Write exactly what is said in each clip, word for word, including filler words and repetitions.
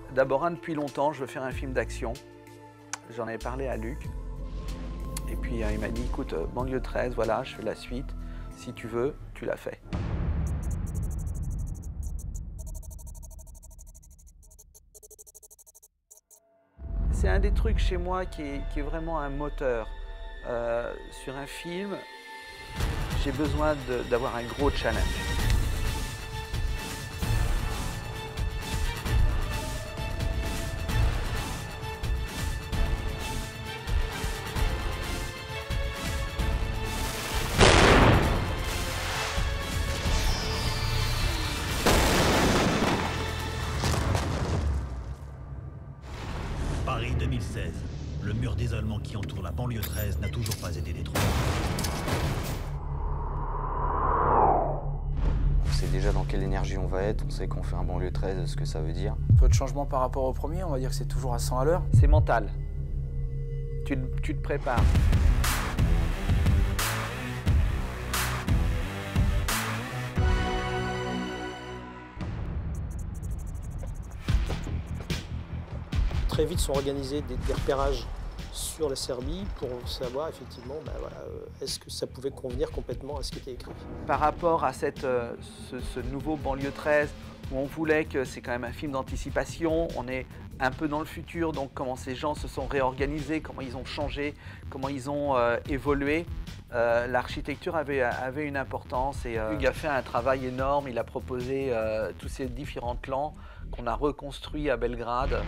D'abord, un, depuis longtemps, je veux faire un film d'action. J'en avais parlé à Luc. Et puis euh, il m'a dit, écoute, euh, Banlieue treize, voilà, je fais la suite. Si tu veux, tu la fais. C'est un des trucs chez moi qui est, qui est vraiment un moteur. Euh, sur un film, j'ai besoin d'avoir un gros challenge. Paris deux mille seize. Le mur d'isolement qui entoure la banlieue treize n'a toujours pas été détruit. On sait déjà dans quelle énergie on va être, on sait qu'on fait un banlieue treize, ce que ça veut dire. Peu de changement par rapport au premier, on va dire que c'est toujours à cent à l'heure. C'est mental. Tu, tu te prépares. Très vite sont organisés des, des repérages sur la Serbie pour savoir effectivement ben voilà, euh, est-ce que ça pouvait convenir complètement à ce qui était écrit. Par rapport à cette, euh, ce, ce nouveau Banlieue treize, où on voulait que c'est quand même un film d'anticipation, on est un peu dans le futur, donc comment ces gens se sont réorganisés, comment ils ont changé, comment ils ont euh, évolué. Euh, L'architecture avait, avait une importance et euh, Hugues a fait un travail énorme, il a proposé euh, tous ces différents clans qu'on a reconstruits à Belgrade.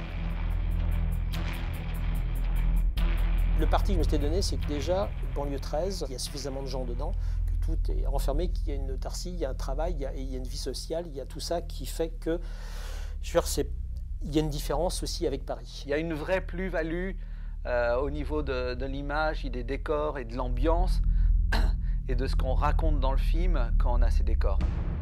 Le parti que je m'étais donné, c'est que déjà, banlieue treize, il y a suffisamment de gens dedans, que tout est renfermé, qu'il y a une autarcie, il y a un travail, il y a, il y a une vie sociale, il y a tout ça qui fait que, je veux dire, c'est, il y a une différence aussi avec Paris. Il y a une vraie plus-value euh, au niveau de, de l'image, des décors et de l'ambiance et de ce qu'on raconte dans le film quand on a ces décors.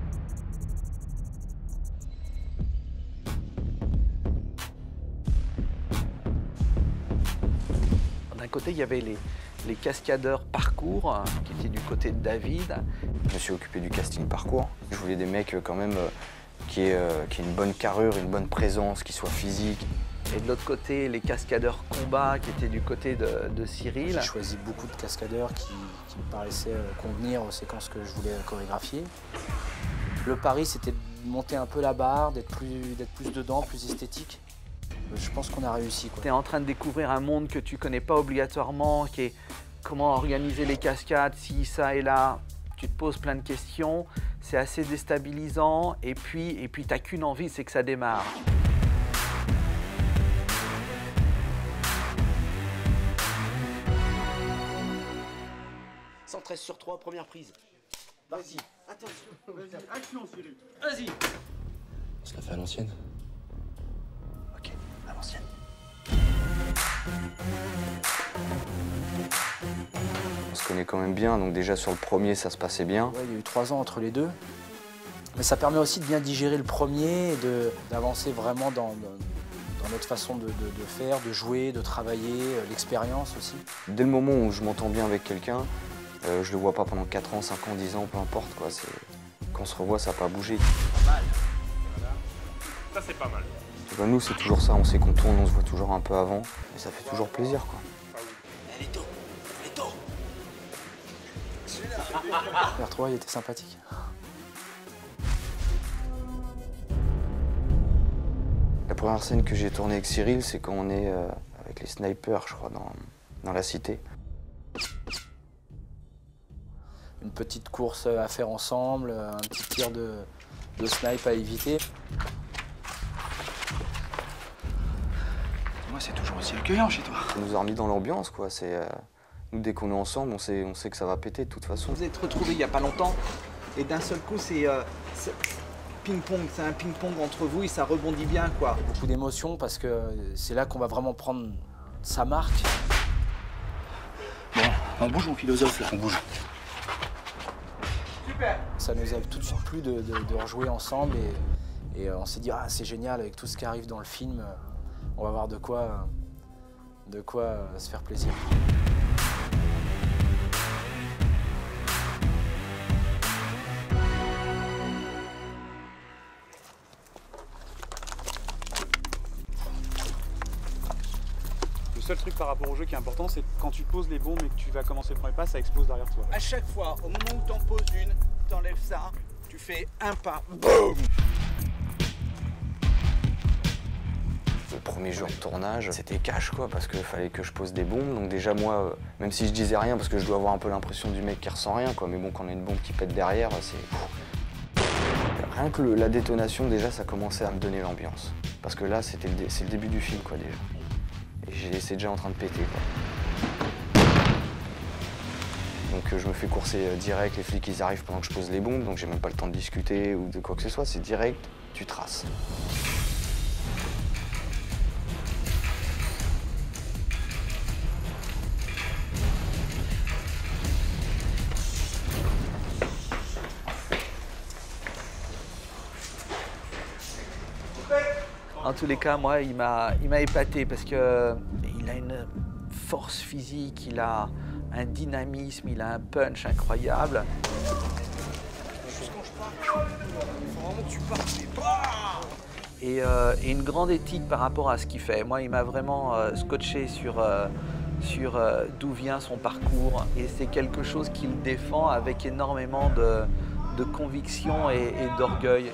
D'un côté, il y avait les, les cascadeurs parcours, hein, qui étaient du côté de David. Je me suis occupé du casting parcours. Je voulais des mecs euh, quand même euh, qui, aient, euh, qui aient une bonne carrure, une bonne présence, qui soient physiques. Et de l'autre côté, les cascadeurs combat qui étaient du côté de, de Cyril. J'ai choisi beaucoup de cascadeurs qui, qui me paraissaient convenir aux séquences que je voulais chorégraphier. Le pari, c'était de monter un peu la barre, d'être plus, d'être plus dedans, plus esthétique. Je pense qu'on a réussi. Tu es en train de découvrir un monde que tu ne connais pas obligatoirement, qui est comment organiser les cascades, si, ça et là. Tu te poses plein de questions, c'est assez déstabilisant, et puis, et puis tu n'as qu'une envie, c'est que ça démarre. cent treize sur trois, première prise. Vas-y, attention. Vas-y, action Cyril. Vas-y. On se la fait à l'ancienne. Ok, à l'ancienne. On se connaît quand même bien, donc déjà sur le premier, ça se passait bien. Ouais, il y a eu trois ans entre les deux. Mais ça permet aussi de bien digérer le premier et d'avancer vraiment dans, dans, dans notre façon de, de, de faire, de jouer, de travailler, l'expérience aussi. Dès le moment où je m'entends bien avec quelqu'un, euh, je le vois pas pendant quatre ans, cinq ans, dix ans, peu importe, quoi. Quand on se revoit, ça n'a pas bougé. Pas mal. Voilà. Ça, c'est pas mal. Ben, nous, c'est toujours ça, on sait qu'on tourne, on se voit toujours un peu avant, et ça fait toujours plaisir, quoi. Elle est tôt, elle est tôt. Le R trois, il était sympathique. La première scène que j'ai tournée avec Cyril, c'est quand on est euh, avec les snipers, je crois, dans, dans la cité. Une petite course à faire ensemble, un petit tir de, de snipe à éviter. Moi, c'est toujours aussi accueillant chez toi. Ça nous a remis dans l'ambiance, quoi. C'est, euh, nous, dès qu'on est ensemble, on sait, on sait que ça va péter de toute façon. Vous êtes retrouvés il n'y a pas longtemps, et d'un seul coup, c'est euh, ping-pong, c'est un ping-pong entre vous et ça rebondit bien, quoi. Beaucoup d'émotions parce que c'est là qu'on va vraiment prendre sa marque. Bon, on bouge mon philosophe là. On bouge. Super. Ça nous a tout de suite plu de, de, de rejouer ensemble et, et on s'est dit ah c'est génial avec tout ce qui arrive dans le film, on va avoir de quoi, de quoi se faire plaisir. seul truc par rapport au jeu qui est important, c'est quand tu poses les bombes et que tu vas commencer le premier pas, ça explose derrière toi. À chaque fois, au moment où t'en poses une, t'enlèves ça, tu fais un pas, boum. Le premier jour de tournage, c'était cash quoi, parce qu'il fallait que je pose des bombes. Donc déjà moi, euh, même si je disais rien, parce que je dois avoir un peu l'impression du mec qui ressent rien quoi, mais bon, quand on a une bombe qui pète derrière, c'est... Rien que le, la détonation, déjà, ça commençait à me donner l'ambiance. Parce que là, c'était le, c'est le début du film quoi déjà. Et c'est déjà en train de péter quoi. Donc euh, je me fais courser euh, direct, les flics ils arrivent pendant que je pose les bombes, donc j'ai même pas le temps de discuter ou de quoi que ce soit, c'est direct, tu traces. En tous les cas, moi, il m'a il m'a épaté parce qu'il a une force physique, il a un dynamisme, il a un punch incroyable. Et, euh, et une grande éthique par rapport à ce qu'il fait. Moi, il m'a vraiment euh, scotché sur, euh, sur euh, d'où vient son parcours. Et c'est quelque chose qu'il défend avec énormément de, de conviction et, et d'orgueil.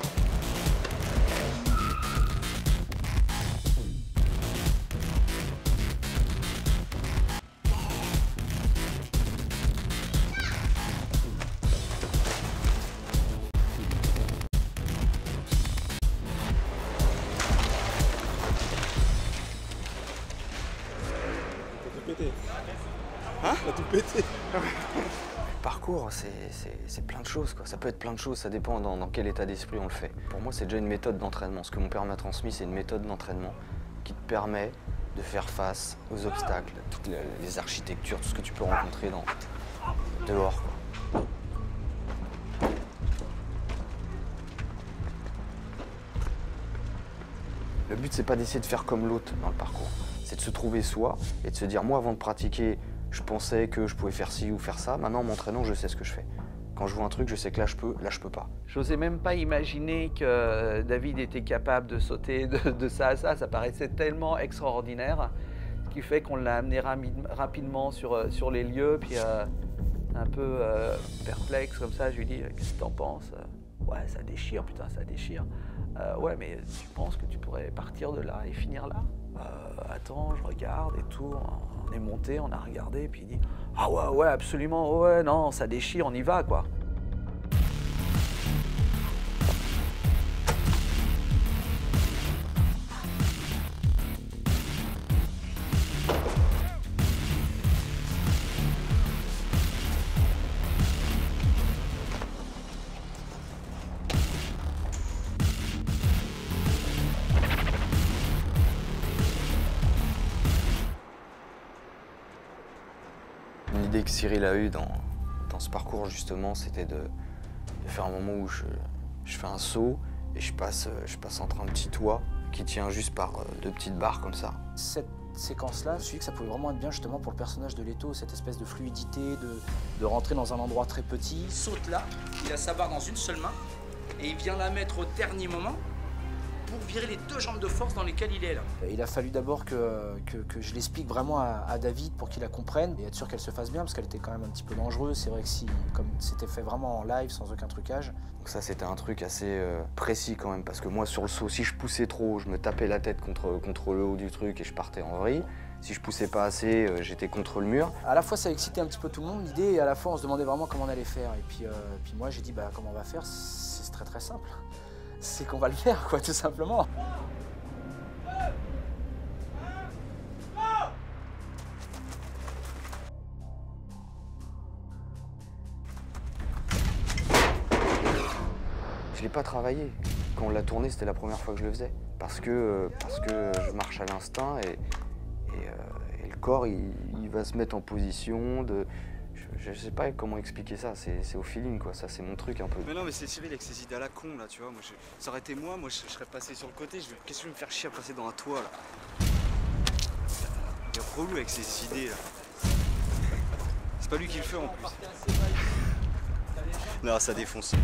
Hein? T'as tout pété. Le parcours, c'est plein de choses, quoi. Ça peut être plein de choses, ça dépend dans, dans quel état d'esprit on le fait. Pour moi, c'est déjà une méthode d'entraînement. Ce que mon père m'a transmis, c'est une méthode d'entraînement qui te permet de faire face aux obstacles, toutes les, les architectures, tout ce que tu peux rencontrer dans, dehors, quoi. Le but, c'est pas d'essayer de faire comme l'autre dans le parcours. C'est de se trouver soi et de se dire, moi, avant de pratiquer, je pensais que je pouvais faire ci ou faire ça. Maintenant, en m'entraînant, je sais ce que je fais. Quand je vois un truc, je sais que là, je peux, là, je peux pas. J'osais même pas imaginer que David était capable de sauter de, de ça à ça. Ça paraissait tellement extraordinaire, ce qui fait qu'on l'a amené rapidement sur, sur les lieux, puis euh, un peu euh, perplexe comme ça. Je lui dis, qu'est-ce que t'en penses? Ouais, ça déchire, putain, ça déchire. Euh, ouais, mais tu penses que tu pourrais partir de là et finir là? Euh, attends, je regarde et tout. On est monté, on a regardé, puis il dit, ah ouais, ouais, absolument, ouais, non, ça déchire, on y va, quoi. L'idée que Cyril a eue dans, dans ce parcours, justement, c'était de, de faire un moment où je, je fais un saut et je passe, je passe entre un petit toit qui tient juste par deux petites barres comme ça. Cette séquence-là, je me suis dit que ça pouvait vraiment être bien justement pour le personnage de Leto, cette espèce de fluidité, de, de rentrer dans un endroit très petit. Il saute là, il a sa barre dans une seule main et il vient la mettre au dernier moment pour virer les deux jambes de force dans lesquelles il est là. Il a fallu d'abord que, que, que je l'explique vraiment à, à David pour qu'il la comprenne et être sûr qu'elle se fasse bien parce qu'elle était quand même un petit peu dangereuse. C'est vrai que si, comme c'était fait vraiment en live sans aucun trucage. Donc ça c'était un truc assez euh, précis quand même parce que moi sur le saut, si je poussais trop, je me tapais la tête contre, contre le haut du truc et je partais en vrille. Si je poussais pas assez, euh, j'étais contre le mur. À la fois ça excitait un petit peu tout le monde l'idée et à la fois on se demandait vraiment comment on allait faire. Et puis, euh, puis moi j'ai dit bah comment on va faire, c'est très très simple. C'est qu'on va le faire, quoi, tout simplement. Je l'ai pas travaillé. Quand on l'a tourné, c'était la première fois que je le faisais. Parce que, parce que je marche à l'instinct et, et, euh, et le corps, il, il va se mettre en position de... Je, je sais pas comment expliquer ça, c'est au feeling quoi, ça c'est mon truc un peu. Mais non mais c'est Cyril avec ses idées à la con là, tu vois, moi je, ça aurait été moi, moi je, je serais passé sur le côté, je qu'est-ce que je vais me faire chier à passer dans un toit là? Il est relou avec ses idées là. C'est pas lui qui le fait en plus. Non, ça défonce.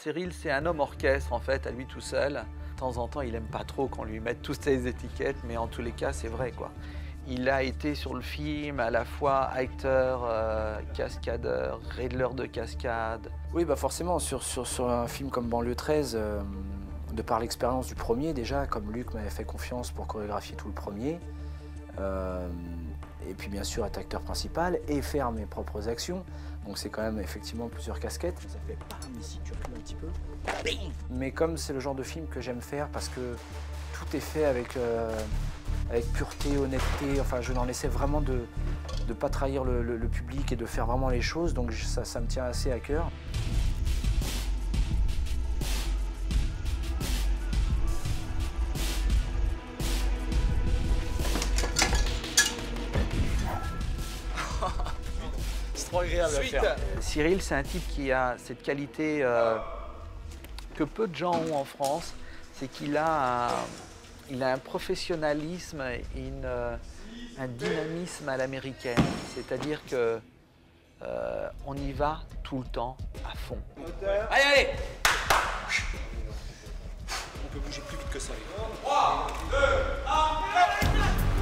Cyril, c'est un homme orchestre en fait, à lui tout seul. De temps en temps, il aime pas trop qu'on lui mette toutes ces étiquettes, mais en tous les cas, c'est vrai quoi. Il a été sur le film à la fois acteur, euh, cascadeur, régleur de cascade. Oui, bah forcément, sur, sur, sur un film comme Banlieue treize, euh, de par l'expérience du premier déjà, comme Luc m'avait fait confiance pour chorégraphier tout le premier, euh, et puis bien sûr être acteur principal et faire mes propres actions. Donc c'est quand même effectivement plusieurs casquettes. Ça fait bam ici, tu recules un petit peu. Mais comme c'est le genre de film que j'aime faire parce que tout est fait avec, euh, avec pureté, honnêteté, enfin je n'en essaie vraiment de ne pas trahir le, le, le public et de faire vraiment les choses, donc ça, ça me tient assez à cœur. Agréable à faire. Cyril, c'est un type qui a cette qualité euh, que peu de gens ont en France, c'est qu'il a, un, il a un professionnalisme et une, euh, un dynamisme à l'américaine. C'est-à-dire que euh, on y va tout le temps à fond. Allez, allez! On peut bouger plus vite que ça. trois, deux, un,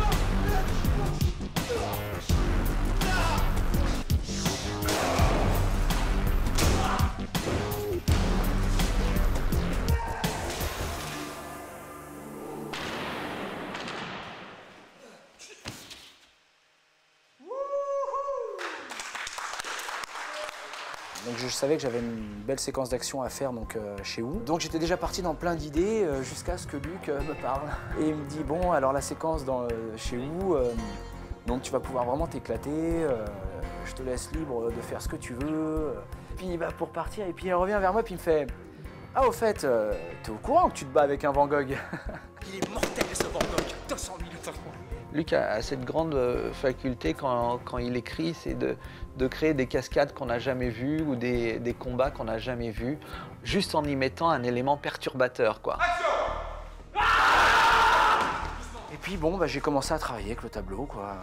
Donc je savais que j'avais une belle séquence d'action à faire donc, euh, chez Wu. Donc j'étais déjà parti dans plein d'idées euh, jusqu'à ce que Luc euh, me parle. Et il me dit, bon, alors la séquence dans, euh, chez Wu, euh, donc tu vas pouvoir vraiment t'éclater, euh, je te laisse libre de faire ce que tu veux. Puis il va pour partir et puis il revient vers moi puis il me fait, ah au fait, euh, t'es au courant que tu te bats avec un Van Gogh? Il est mortel ce Van Gogh, deux cent mille. Luc a, a cette grande faculté quand, quand il écrit, c'est de, de créer des cascades qu'on n'a jamais vues ou des, des combats qu'on n'a jamais vus, juste en y mettant un élément perturbateur, quoi. Et puis bon, bah, j'ai commencé à travailler avec le tableau, quoi.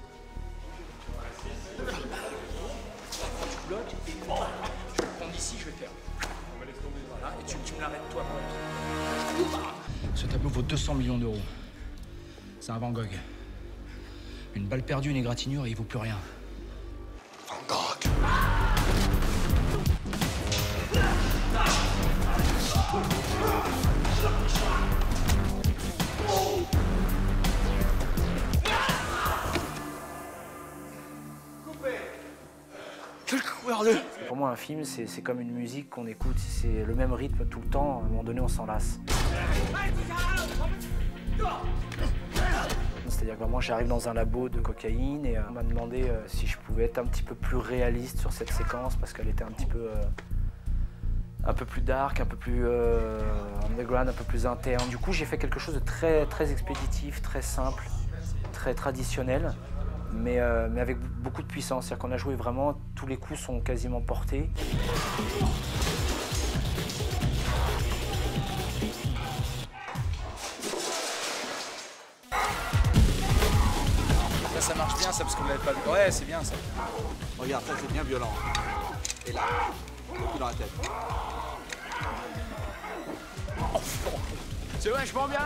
Tu bloques et je vais prendre ici, je vais faire. Voilà, et tu, tu me l'arrêtes toi. Ce tableau vaut deux cents millions d'euros. C'est un Van Gogh. Une balle perdue, une égratignure et il vaut plus rien. Van Gogh. Quel coureur de... Pour moi, un film, c'est comme une musique qu'on écoute. C'est le même rythme tout le temps. À un moment donné, on s'en lasse. C'est-à-dire que moi, j'arrive dans un labo de cocaïne et euh, on m'a demandé euh, si je pouvais être un petit peu plus réaliste sur cette séquence parce qu'elle était un petit peu, euh, un peu plus dark, un peu plus euh, underground, un peu plus interne. Du coup, j'ai fait quelque chose de très, très expéditif, très simple, très traditionnel, mais, euh, mais avec beaucoup de puissance. C'est-à-dire qu'on a joué vraiment, tous les coups sont quasiment portés. Ça marche bien ça parce que vous l'avez pas vu. Ouais, c'est bien ça. Regarde, ça c'est bien violent. Et là, le coup dans la tête. C'est vachement bien.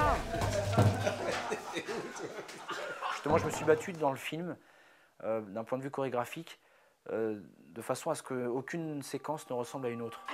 Justement, je me suis battu dans le film, euh, d'un point de vue chorégraphique, euh, de façon à ce qu'aucune séquence ne ressemble à une autre.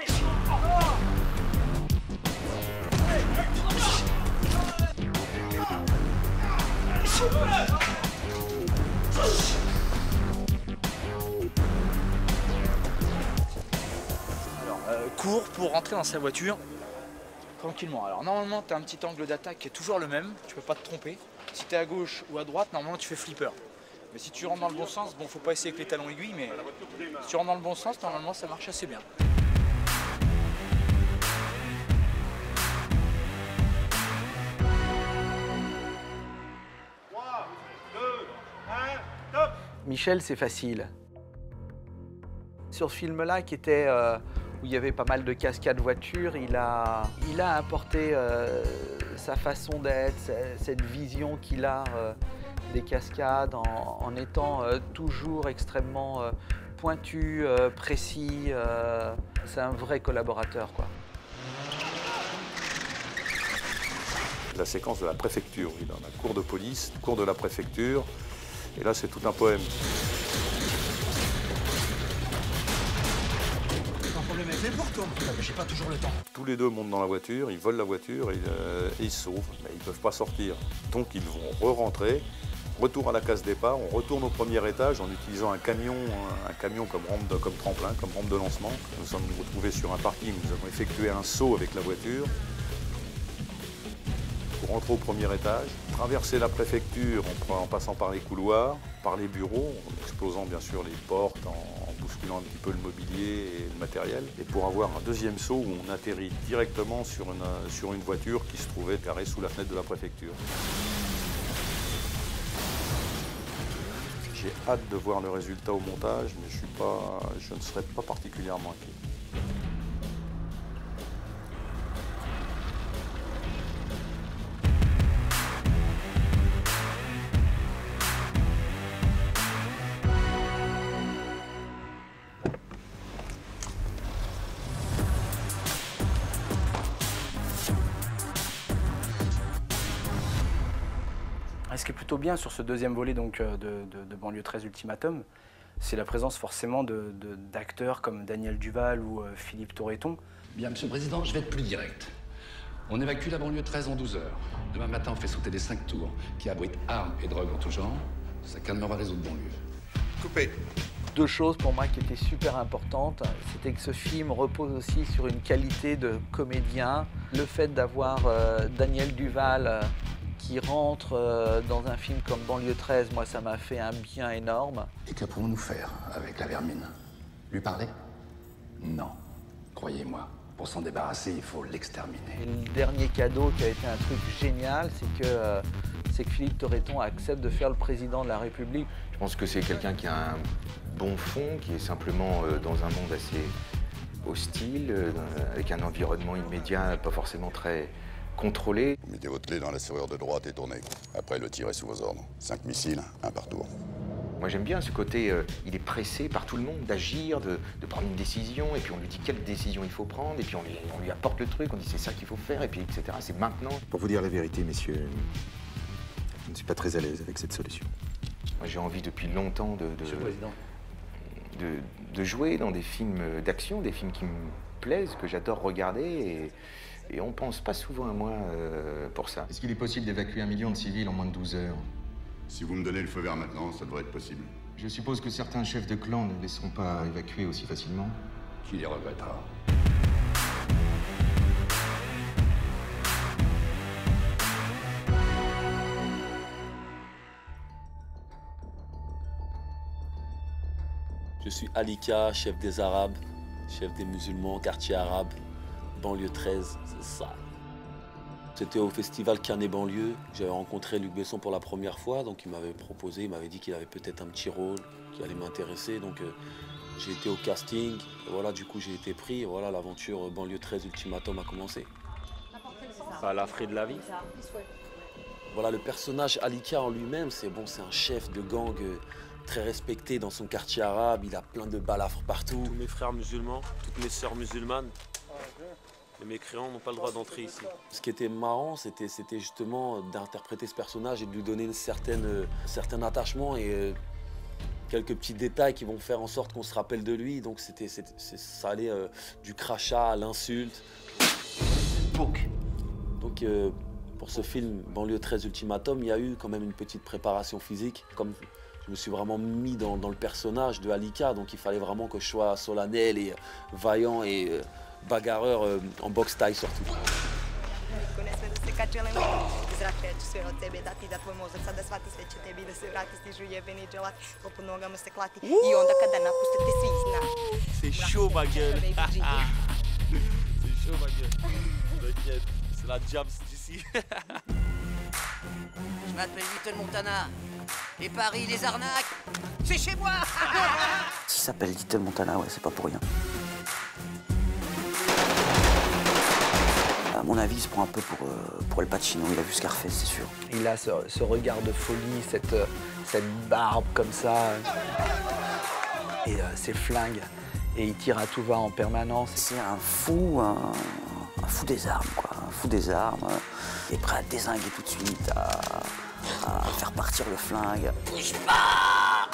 Alors, euh, cours pour rentrer dans sa voiture tranquillement. Alors normalement, tu as un petit angle d'attaque qui est toujours le même, tu peux pas te tromper. Si tu es à gauche ou à droite, normalement tu fais flipper. Mais si tu rentres dans le bon sens, bon, faut pas essayer avec les talons aiguilles, mais si tu rentres dans le bon sens, normalement ça marche assez bien. trois, deux, un, top! Michel, c'est facile. Sur ce film-là, qui était euh, où il y avait pas mal de cascades voitures, il a, il a apporté euh, sa façon d'être, cette vision qu'il a euh, des cascades, en, en étant euh, toujours extrêmement euh, pointu, euh, précis. Euh, c'est un vrai collaborateur, quoi. la séquence de la préfecture. Il est dans la cour de police, cour de la préfecture. Et là, c'est tout un poème. Pas de problème avec les portes, toi. J'ai pas toujours le temps. Tous les deux montent dans la voiture, ils volent la voiture et, euh, et ils se sauvent. Mais ils ne peuvent pas sortir. Donc ils vont re-rentrer. Retour à la case départ, on retourne au premier étage en utilisant un camion, un camion comme, rampe de, comme tremplin, comme rampe de lancement. Nous sommes retrouvés sur un parking, nous avons effectué un saut avec la voiture pour rentrer au premier étage, traverser la préfecture en, en passant par les couloirs, par les bureaux, en explosant bien sûr les portes, en, en bousculant un petit peu le mobilier et le matériel, et pour avoir un deuxième saut où on atterrit directement sur une, sur une voiture qui se trouvait garée sous la fenêtre de la préfecture. J'ai hâte de voir le résultat au montage, mais je, suis pas, je ne serai pas particulièrement inquiet. Ce qui est plutôt bien sur ce deuxième volet donc, de, de, de Banlieue treize Ultimatum, c'est la présence forcément de, de, d'acteurs comme Daniel Duval ou euh, Philippe Torreton. Bien, Monsieur le Président, je vais être plus direct. On évacue la banlieue treize en douze heures. Demain matin, on fait sauter les cinq tours qui abritent armes et drogues en tout genre. Ça calmera les autres banlieues. Coupé. Deux choses pour moi qui étaient super importantes, c'était que ce film repose aussi sur une qualité de comédien. Le fait d'avoir euh, Daniel Duval euh, qui rentre euh, dans un film comme Banlieue treize, moi ça m'a fait un bien énorme. Et que pourrons-nous faire avec la vermine? Lui parler? Non. Croyez-moi, pour s'en débarrasser, il faut l'exterminer. Et le dernier cadeau qui a été un truc génial, c'est que, euh, c'est que Philippe Torreton accepte de faire le président de la République. Je pense que c'est quelqu'un qui a un bon fond, qui est simplement euh, dans un monde assez hostile, euh, avec un environnement immédiat pas forcément très contrôlé. Vous mettez votre clé dans la serrure de droite et tournez. Après, le tir est sous vos ordres. Cinq missiles, un par tour. Moi j'aime bien ce côté, euh, il est pressé par tout le monde d'agir, de, de prendre une décision, et puis on lui dit quelle décision il faut prendre, et puis on lui, on lui apporte le truc, on dit c'est ça qu'il faut faire, et puis et cetera. C'est maintenant. Pour vous dire la vérité, messieurs, je ne suis pas très à l'aise avec cette solution. Moi j'ai envie depuis longtemps de, de, Monsieur le Président. de, de jouer dans des films d'action, des films qui me plaisent, que j'adore regarder, et, et on pense pas souvent à moi euh, pour ça. Est-ce qu'il est possible d'évacuer un million de civils en moins de douze heures? Si vous me donnez le feu vert maintenant, ça devrait être possible. Je suppose que certains chefs de clan ne laisseront pas évacuer aussi facilement. Qui les regrettera? Je suis Alika, chef des Arabes, chef des musulmans, quartier arabe, banlieue treize, c'est ça. C'était au festival Canet Banlieue. J'avais rencontré Luc Besson pour la première fois, donc il m'avait proposé, il m'avait dit qu'il avait peut-être un petit rôle qui allait m'intéresser. Donc euh, j'ai été au casting, et voilà, du coup j'ai été pris, et voilà, l'aventure Banlieue treize Ultimatum a commencé. Ça l'a frais de la vie. Voilà, le personnage Alika en lui-même, c'est bon, c'est un chef de gang euh, très respecté dans son quartier arabe, il a plein de balafres partout. Tous mes frères musulmans, toutes mes sœurs musulmanes. Les mécréants n'ont pas le droit d'entrer ici. Ce qui était marrant, c'était justement d'interpréter ce personnage et de lui donner une certaine, euh, certain attachement et euh, quelques petits détails qui vont faire en sorte qu'on se rappelle de lui. Donc c'était, ça allait euh, du crachat à l'insulte. Donc euh, pour ce film Banlieue treize Ultimatum, il y a eu quand même une petite préparation physique. Comme je me suis vraiment mis dans, dans le personnage de Alika, donc il fallait vraiment que je sois solennel et vaillant et euh, bagarreur euh, en boxe taille surtout. C'est chaud ma gueule. C'est chaud ma gueule. T'inquiète, c'est la jams d'ici. Je m'appelle Little Montana. Et Paris, les arnaques, c'est chez moi. Il s'appelle Little Montana, ouais, c'est pas pour rien. À mon avis, il se prend un peu pour, euh, pour El Pacino, il a vu Scarface, c'est sûr. Il a ce, ce regard de folie, cette, cette barbe comme ça, et euh, ses flingues, et il tire à tout va en permanence. C'est un fou, un, un fou des armes, quoi. un fou des armes, il est prêt à dézinguer tout de suite, à, à faire partir le flingue. Bouge pas!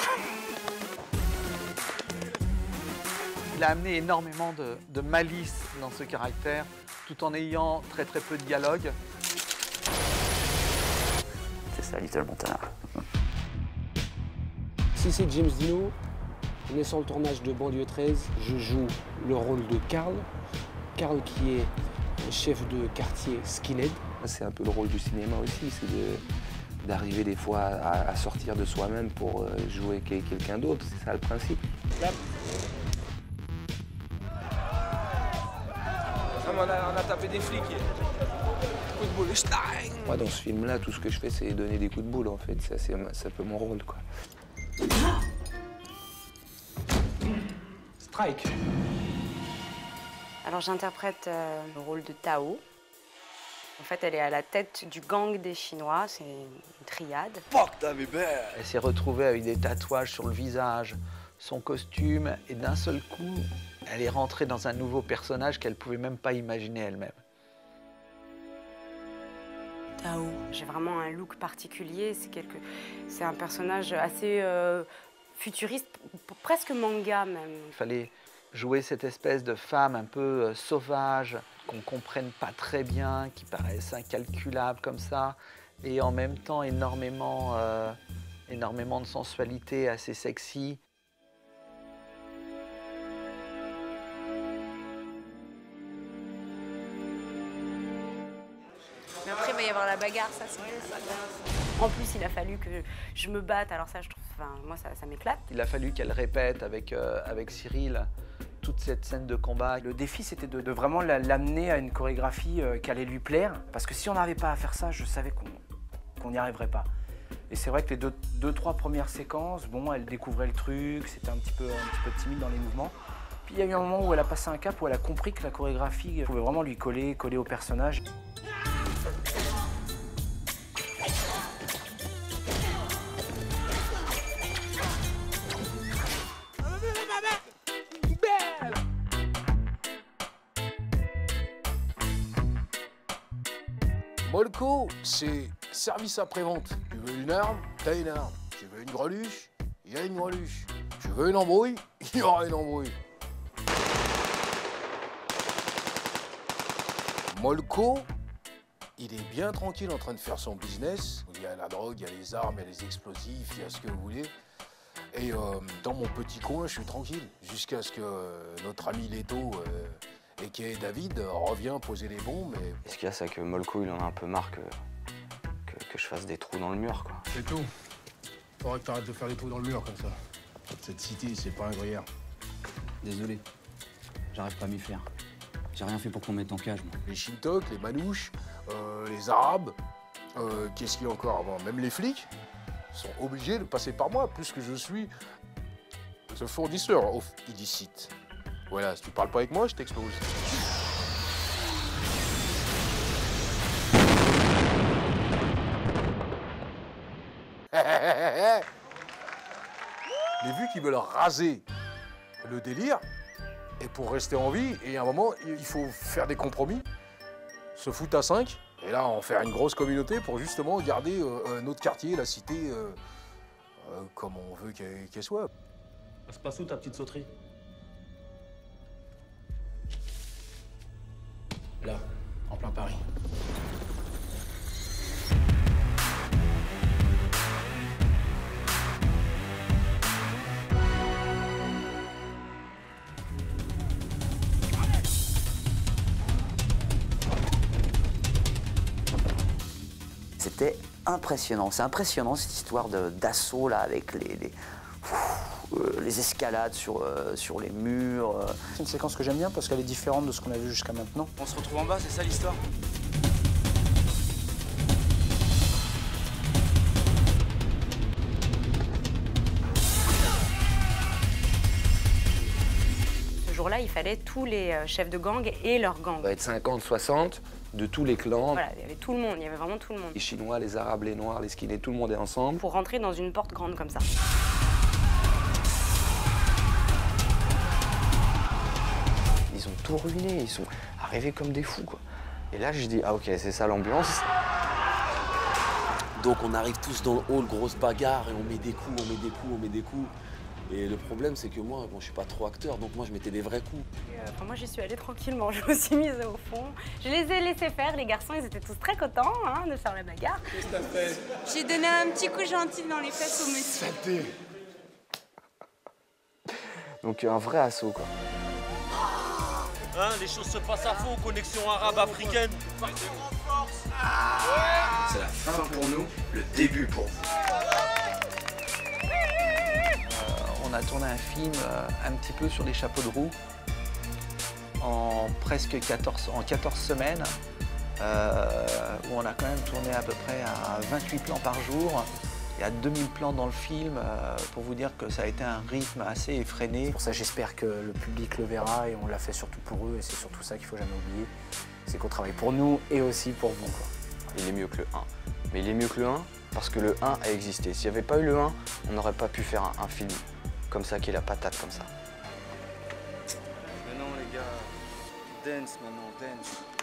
Il a amené énormément de, de malice dans ce caractère, tout en ayant très très peu de dialogue. C'est ça, Little Montana. Si c'est James Deano, on est sur le tournage de Banlieue treize, je joue le rôle de Carl. Carl qui est chef de quartier skinhead. C'est un peu le rôle du cinéma aussi, c'est de, d'arriver des fois à, à sortir de soi-même pour jouer quelqu'un d'autre, c'est ça le principe. Là. On a, on a tapé des flics. Coup de boule, Stein. Moi, dans ce film-là, tout ce que je fais, c'est donner des coups de boule, en fait. C'est un peu mon rôle, quoi. Strike. Alors, j'interprète euh, le rôle de Tao. En fait, elle est à la tête du gang des Chinois. C'est une triade. Fuck ta bébé. Elle s'est retrouvée avec des tatouages sur le visage, son costume, et d'un seul coup, elle est rentrée dans un nouveau personnage qu'elle ne pouvait même pas imaginer elle-même. Tao. J'ai vraiment un look particulier. C'est quelque... c'est un personnage assez euh, futuriste, presque manga même. Il fallait jouer cette espèce de femme un peu euh, sauvage, qu'on ne comprenne pas très bien, qui paraisse incalculable comme ça, et en même temps énormément, euh, énormément de sensualité, assez sexy. Mais après, il va y avoir la bagarre, ça, c'est ça. En plus, il a fallu que je me batte, alors ça, je trouve, enfin, moi, ça, ça m'éclate. Il a fallu qu'elle répète avec, euh, avec Cyril toute cette scène de combat. Le défi, c'était de, de vraiment l'amener à une chorégraphie euh, qui allait lui plaire, parce que si on n'arrivait pas à faire ça, je savais qu'on qu'on n'y arriverait pas. Et c'est vrai que les deux, deux, trois premières séquences, bon, elle découvrait le truc, c'était un petit peu, un petit peu timide dans les mouvements. Puis il y a eu un moment où elle a passé un cap, où elle a compris que la chorégraphie pouvait vraiment lui coller, coller au personnage. Molko, c'est service après-vente. Tu veux une arme, t'as une arme. Tu veux une greluche, il y a une greluche. Tu veux une embrouille, il y aura une embrouille. Molko, il est bien tranquille en train de faire son business. Il y a la drogue, il y a les armes, il y a les explosifs, il y a ce que vous voulez. Et euh, dans mon petit coin, je suis tranquille. Jusqu'à ce que euh, notre ami Leto... Euh, et qui David revient poser les bombes. Et... Ce qu'il y a, c'est que Molko, il en a un peu marre que, que, que je fasse des trous dans le mur, quoi. C'est tout. Faudrait que t'arrêtes de faire des trous dans le mur comme ça. Cette cité, c'est pas un gruyère. Désolé, j'arrive pas à m'y faire. J'ai rien fait pour qu'on mette en cage, moi. Les Shintok, les Manouches, euh, les Arabes, euh, qu'est-ce qu'il y a encore avant? Même les flics sont obligés de passer par moi, puisque je suis ce fournisseur illicite. Voilà, si tu parles pas avec moi, je t'explose. Les vues qui veulent raser le délire, et pour rester en vie, et à un moment, il faut faire des compromis, se foutre à cinq, et là, en faire une grosse communauté pour justement garder euh, notre quartier, la cité, euh, euh, comme on veut qu'elle qu'elle soit. Ça se passe où ta petite sauterie? Là, en plein Paris. C'était impressionnant. C'est impressionnant cette histoire d'assaut là avec les, les, euh, les escalades sur, euh, sur les murs. Euh. C'est une séquence que j'aime bien parce qu'elle est différente de ce qu'on a vu jusqu'à maintenant. On se retrouve en bas, c'est ça l'histoire? Ce jour-là, il fallait tous les chefs de gang et leurs gangs. On va être cinquante, soixante de tous les clans. Voilà, il y avait tout le monde, il y avait vraiment tout le monde. Les Chinois, les Arabes, les Noirs, les Skinheads, tout le monde est ensemble. Pour rentrer dans une porte grande comme ça. Ils ont tout ruiné, ils sont arrivés comme des fous, quoi. Et là, je dis, ah ok, c'est ça l'ambiance. Donc on arrive tous dans le hall, grosse bagarre, et on met des coups, on met des coups, on met des coups. Et le problème, c'est que moi, bon, je suis pas trop acteur, donc moi, je mettais des vrais coups. Et, euh, enfin, moi, j'y suis allée tranquillement. Je me suis mise au fond. Je les ai laissés faire. Les garçons, ils étaient tous très contents hein, de faire la bagarre. Qu'est-ce que t'as fait? J'ai donné un petit coup gentil dans les fesses au monsieur. Saleté. Donc un vrai assaut, quoi. Hein, les choses se passent à fond, connexion arabe-africaine. C'est la fin pour nous, le début pour vous. On a tourné un film euh, un petit peu sur les chapeaux de roue en presque quatorze, en quatorze semaines euh, où on a quand même tourné à peu près à vingt-huit plans par jour. Il y a deux mille plans dans le film euh, pour vous dire que ça a été un rythme assez effréné. C'est pour ça j'espère que le public le verra et on l'a fait surtout pour eux et c'est surtout ça qu'il faut jamais oublier. C'est qu'on travaille pour nous et aussi pour vous, quoi. Il est mieux que le un. Mais il est mieux que le un parce que le un a existé. S'il n'y avait pas eu le un, on n'aurait pas pu faire un, un film comme ça, qui est la patate comme ça. Mais non les gars, dance maintenant, dance.